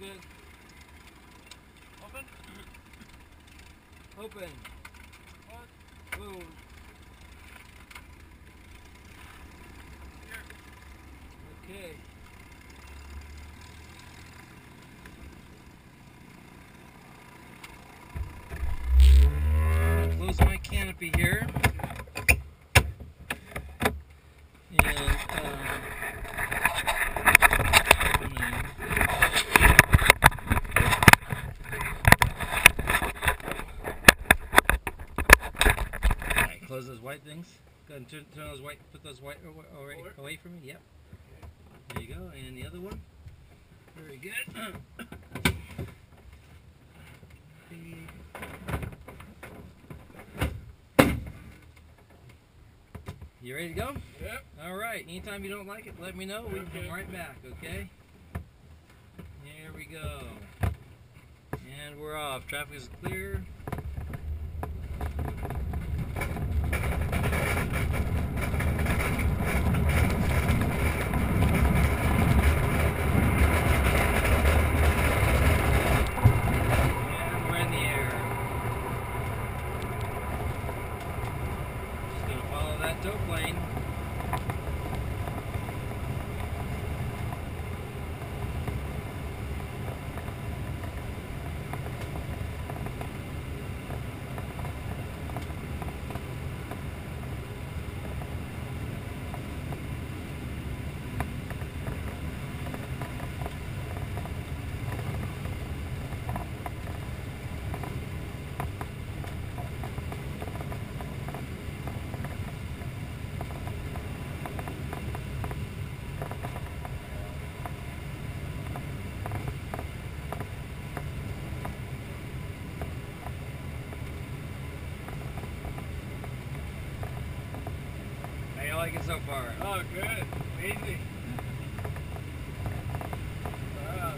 good. Open. Open. What? Whoa. Here. Okay. Close my canopy here. And close those white things. Go ahead and turn those white, put those white away from me. Yep. There you go. And the other one. Very good. You ready to go? Yep. Alright. Anytime you don't like it, let me know. We can come right back, okay? Here we go. And we're off. Traffic is clear. Tow plane. How you like it so far? Oh, good. Easy. Wow.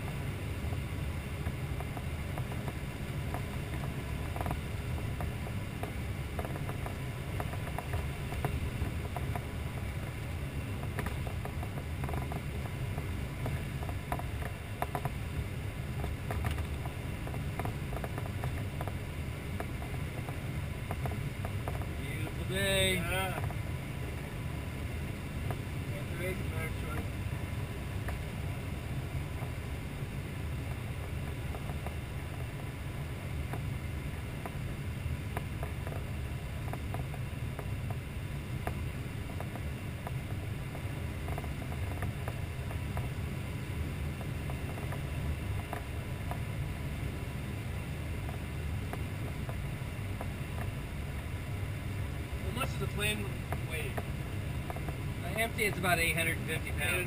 Beautiful day. Yeah. How much does the plane weigh? Empty, it's about 850 pounds.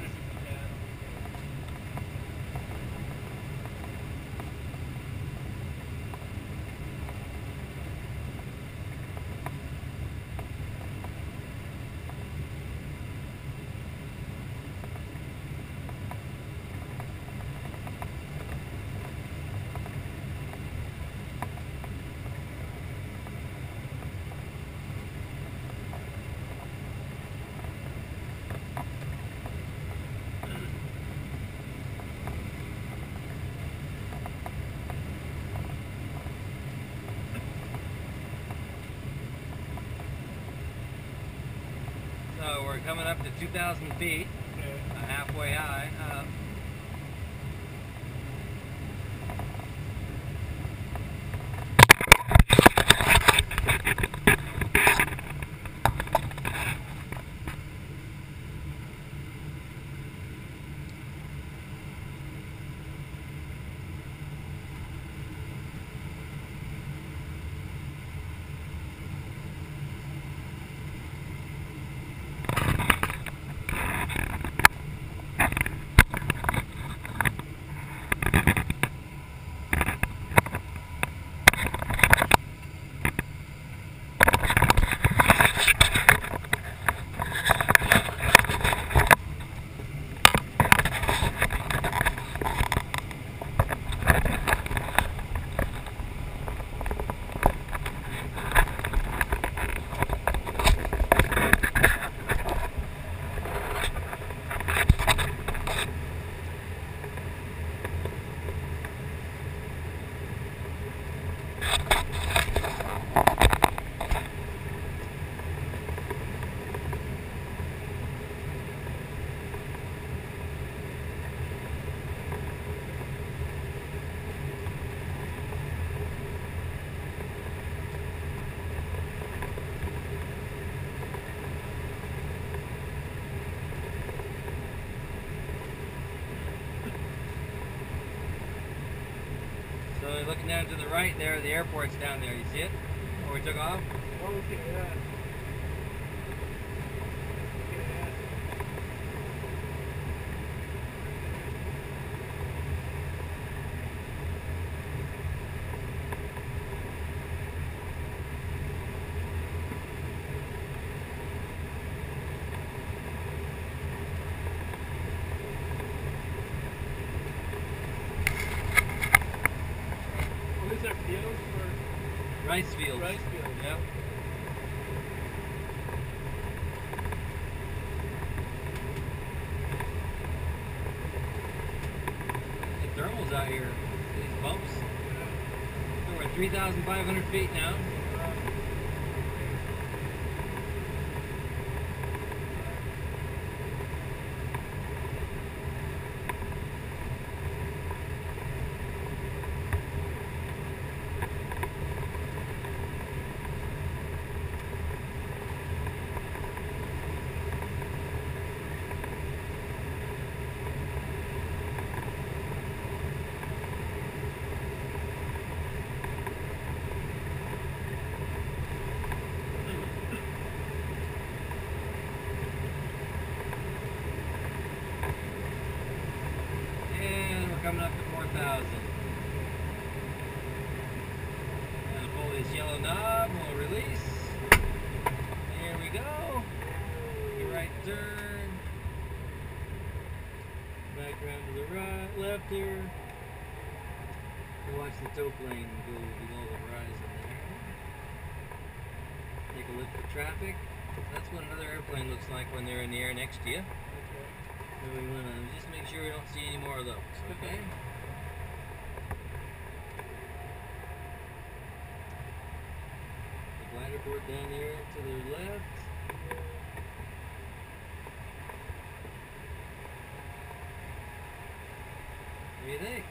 So we're coming up to 2,000 feet, halfway high. looking down to the right there, the airport's down there. You see it? Where we took off? Okay, yeah. These are fields for Rice fields. rice fields. Yep. The thermals out here, these bumps. We're at 3,500 feet now. Coming up to 4,000. And pull this yellow knob, we'll release. Here we go. Right turn. Back around to the right, left here. We'll watch the tow plane go below the horizon there. Take a look at the traffic. That's what another airplane looks like when they're in the air next to you. So we want to just make sure we don't see any more of those, okay? The glider port down there to the left. What do you think?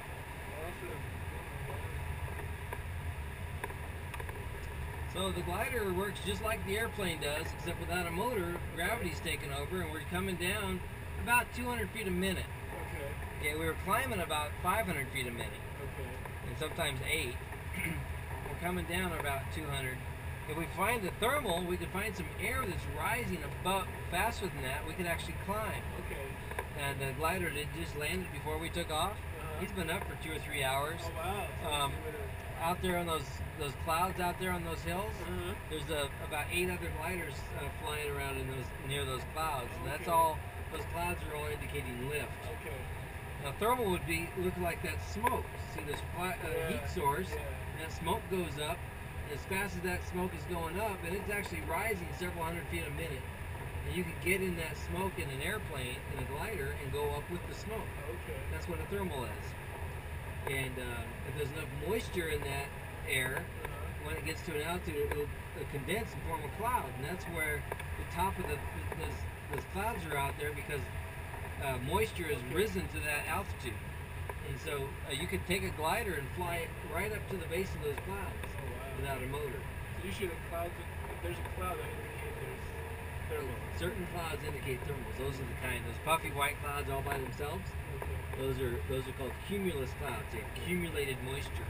So the glider works just like the airplane does, except without a motor. Gravity's taken over, and we're coming down about 200 feet a minute. Okay. Okay, we were climbing about 500 feet a minute, Okay. and sometimes 8. We're coming down about 200. If we find the thermal, we could find some air that's rising above faster than that. We could actually climb. Okay. And the glider did just landed before we took off. He's been up for 2 or 3 hours. Oh wow. So Out there on those clouds out there on those hills, there's about 8 other gliders flying around in near those clouds, and that's all. Those clouds are all indicating lift. Okay. Now thermal would look like that smoke. See this heat source, and that smoke goes up, and as fast as that smoke is going up, and it's actually rising several hundred feet a minute. And you can get in that smoke in an airplane, in a glider, and go up with the smoke. Okay. That's what a thermal is. And if there's enough moisture in that air, when it gets to an altitude, it'll condense and form a cloud, and that's where the top of those clouds are out there because moisture has risen to that altitude. And so you could take a glider and fly it right up to the base of those clouds without a motor. So usually the clouds, if there's a cloud, that indicates there's thermal. Certain clouds indicate thermals. Those are the kind, those puffy white clouds all by themselves. Okay. Those are called cumulus clouds. They accumulated moisture.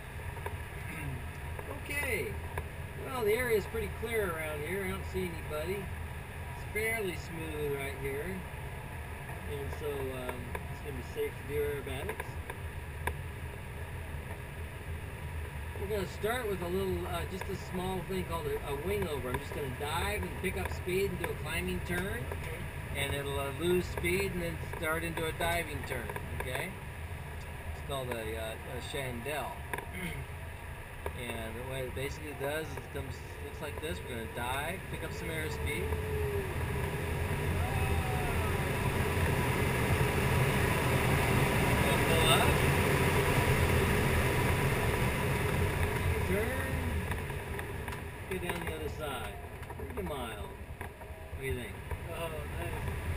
Okay. Well, the area is pretty clear around here. I don't see anybody. It's fairly smooth right here, and so it's going to be safe to do aerobatics. We're going to start with a little, just a small thing called a wing over. I'm just going to dive and pick up speed and do a climbing turn, and it'll lose speed and then start into a diving turn. Okay, it's called a chandelle. And what it basically does is it looks like this. We're going to dive, pick up some airspeed. We'll pull up. Turn. Get down the other side. Pretty mild. What do you think? Oh, nice.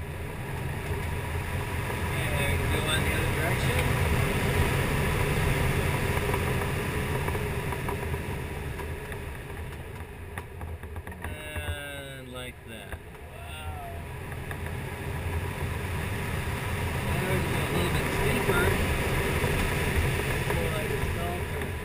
And we can go on the other direction. Like that. Wow. Now we're going to go a little bit steeper. More like a stall turn.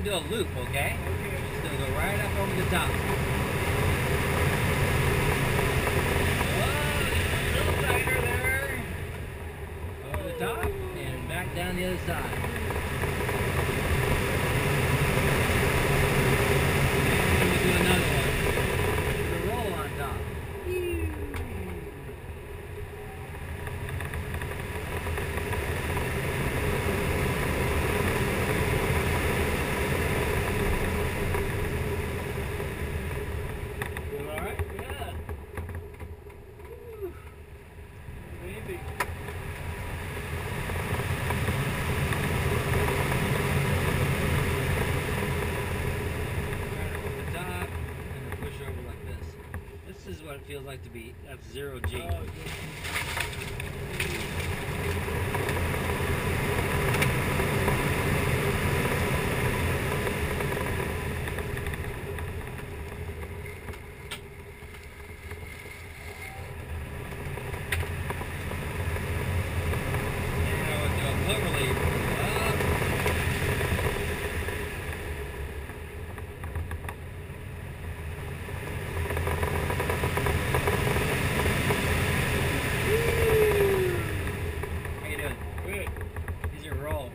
do a loop, okay? Okay. Just gonna go right up over the top. Whoa, a little tighter there. Over the top and back down the other side. And we'll do another one. With a roll on top. Doing all right? Yeah. Woo. Amazing. Right up over the top and then push over like this. This is what it feels like to be at 0G. Oh, good. And we'll do a clover leaf. Up. How you doing? Good. These are rolls.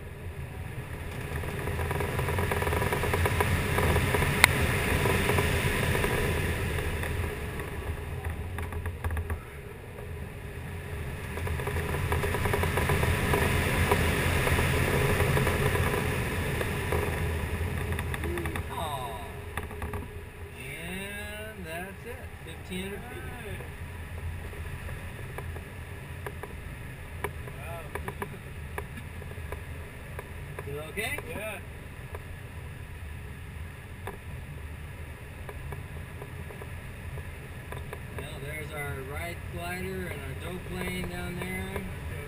Oh. And that's it. 1,500 feet. Wow. Is it okay? Yeah. Well, there's our right glider and our dope plane down there. Okay.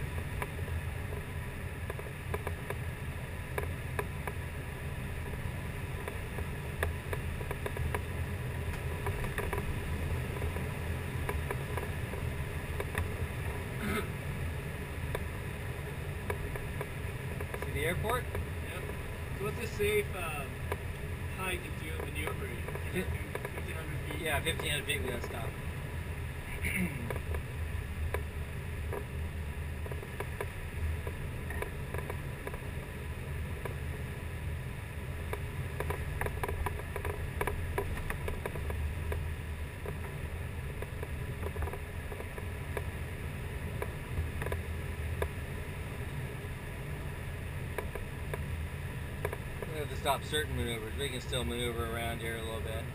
See the airport? Yep. So what's a safe height if you're maneuvering? 1,500 feet? Yeah, 1,500 feet we gotta stop. We have to stop certain maneuvers. We can still maneuver around here a little bit.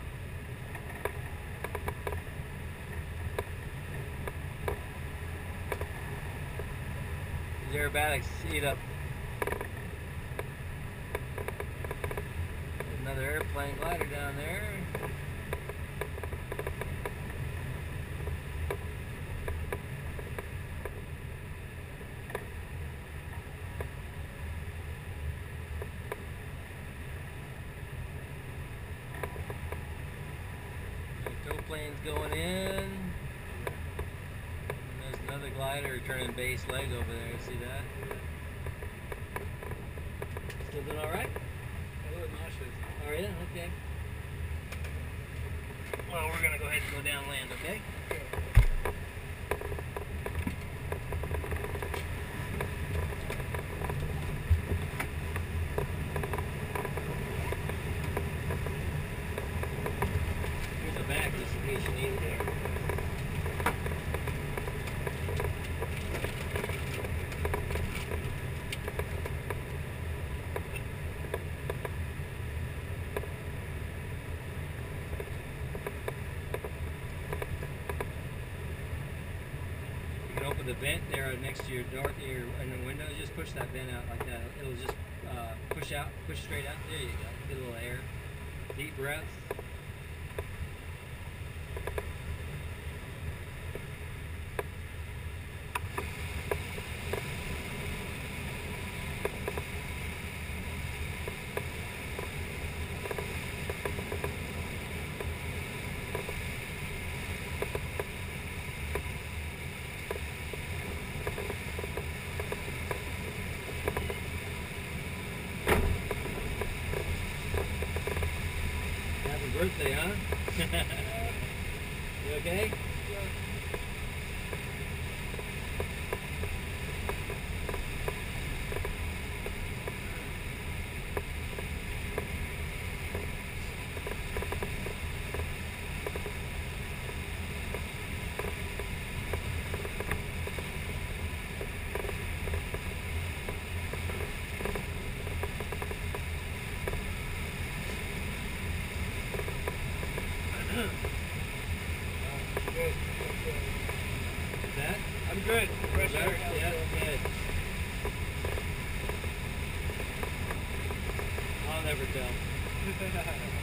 These aerobatics eat up. Another airplane glider down there. Tow plane's going in. And there's another glider turning base leg over there. See that? Still doing all right? A little nauseous. Oh yeah, okay. Well, we're gonna go ahead and go down land, okay? Here's a back just in case you need it there. You can open the vent there next to your door, in the window. Just push that vent out like that. It'll just push out, push straight out. There you go. Get a little air. Deep breaths. birthday, huh? You okay? Good. Is that? I'm good. Fresh Better? air. Yeah, good. I'll never tell.